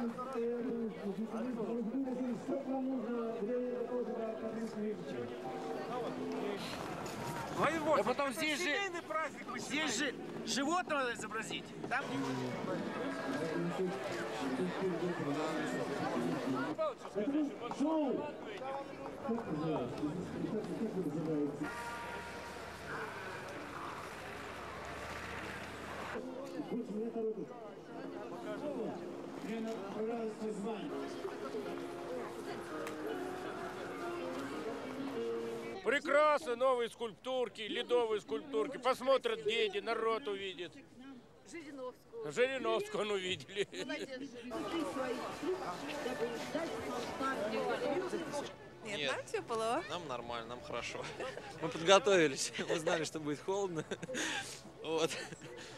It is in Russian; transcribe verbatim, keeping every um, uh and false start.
А потом здесь же, здесь же животное надо изобразить. Там... Прекрасно, новые скульптурки, ледовые скульптурки. Посмотрят дети, народ увидит. Жириновского. Жириновского он увидели. Нет, Нет, нам тепло. Нам нормально, нам хорошо. Мы подготовились, мы знали, что будет холодно. Вот.